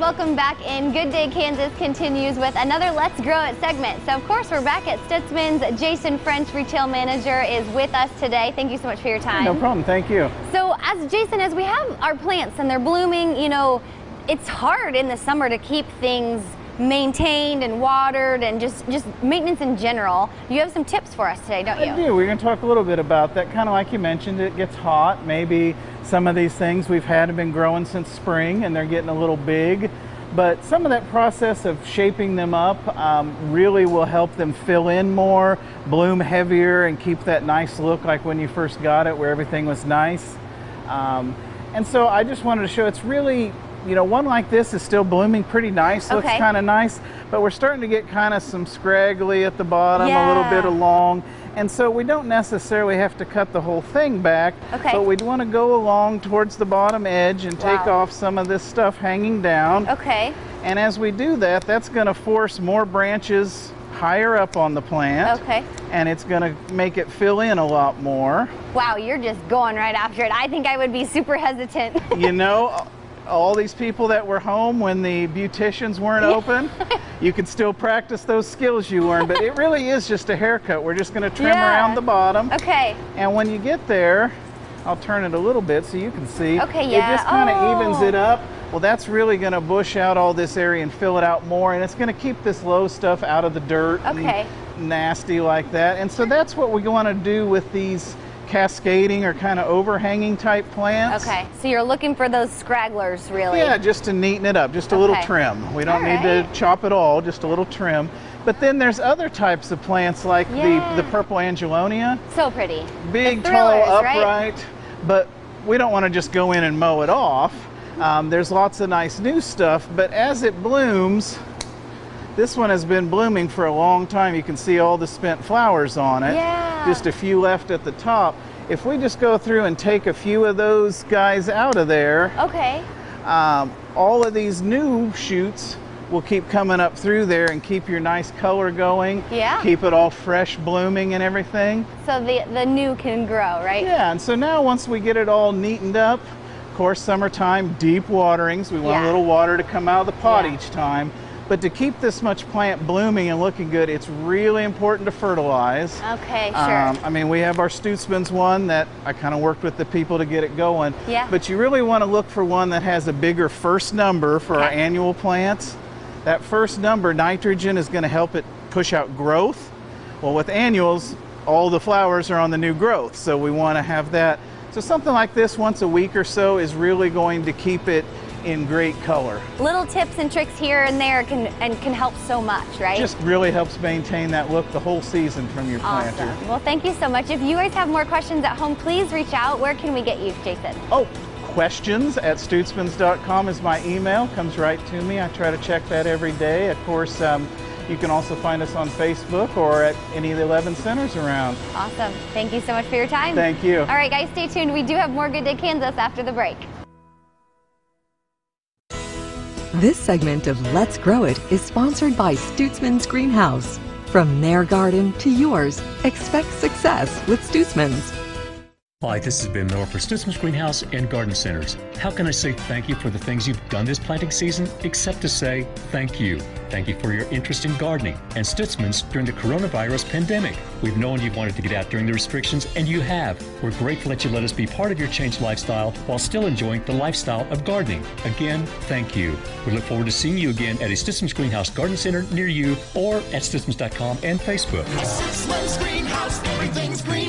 welcome back in. Good Day Kansas continues with another Let's Grow It segment. So of course we're back at Stutzman's. Jason French, retail manager, is with us today. Thank you so much for your time. No problem, thank you. So as we have our plants and they're blooming, you know, it's hard in the summer to keep things maintained and watered and just maintenance in general. You have some tips for us today, don't you? I do. We're going to talk a little bit about that. Kind of like you mentioned, it gets hot. Maybe some of these things we've had have been growing since spring and they're getting a little big. But some of that process of shaping them up really will help them fill in more, bloom heavier, and keep that nice look like when you first got it, where everything was nice. And so I just wanted to show it's really, you know, one like this is still blooming pretty nice, looks kind of nice, but we're starting to get kind of some scraggly at the bottom, a little bit along, and so we don't necessarily have to cut the whole thing back, but we'd want to go along towards the bottom edge and take off some of this stuff hanging down. And as we do that, that's going to force more branches higher up on the plant, and it's going to make it fill in a lot more. Wow, you're just going right after it. I think I would be super hesitant. You know, all these people that were home when the beauticians weren't open, you could still practice those skills you learned, but it really is just a haircut. We're just going to trim around the bottom. And when you get there, I'll turn it a little bit so you can see. It just kind of evens it up. Well, that's really going to bush out all this area and fill it out more, and it's going to keep this low stuff out of the dirt and nasty like that. And so that's what we want to do with these cascading or kind of overhanging type plants. So you're looking for those scragglers, really? Yeah, just to neaten it up, just a little trim. We don't need to chop it all, just a little trim. But then there's other types of plants like the purple angelonia. So pretty. Big, tall, upright, but we don't want to just go in and mow it off. There's lots of nice new stuff, but as it blooms, this one has been blooming for a long time. You can see all the spent flowers on it. Just a few left at the top. If we just go through and take a few of those guys out of there, all of these new shoots will keep coming up through there and keep your nice color going. Keep it all fresh blooming and everything. So the new can grow, right? Yeah, and so now once we get it all neatened up, of course, summertime, deep waterings. We want a little water to come out of the pot each time. But to keep this much plant blooming and looking good, it's really important to fertilize. I mean, we have our Stutzman's one that I kind of worked with the people to get it going. But you really want to look for one that has a bigger first number for our annual plants. That first number, nitrogen, is going to help it push out growth. Well, with annuals, all the flowers are on the new growth, so we want to have that. So something like this once a week or so is really going to keep it in great color. Little tips and tricks here and there can help so much, right? Just really helps maintain that look the whole season from your planter. Well, thank you so much. If you guys have more questions at home, please reach out. Where can we get you, Jason? Questions@stutzmans.com is my email. Comes right to me. I try to check that every day. Of course, you can also find us on Facebook or at any of the 11 centers around. Awesome. Thank you so much for your time. Thank you. All right, guys, stay tuned. We do have more Good Day Kansas after the break. This segment of Let's Grow It is sponsored by Stutzman's Greenhouse. From their garden to yours, expect success with Stutzman's. Hi, this is Ben Miller for Stutzman's Greenhouse and Garden Centers. How can I say thank you for the things you've done this planting season, except to say thank you. Thank you for your interest in gardening and Stutzman's during the coronavirus pandemic. We've known you wanted to get out during the restrictions, and you have. We're grateful that you let us be part of your changed lifestyle while still enjoying the lifestyle of gardening. Again, thank you. We look forward to seeing you again at a Stutzman's Greenhouse Garden Center near you or at Stutzmans.com and Facebook. Stutzman's Greenhouse, everything's green.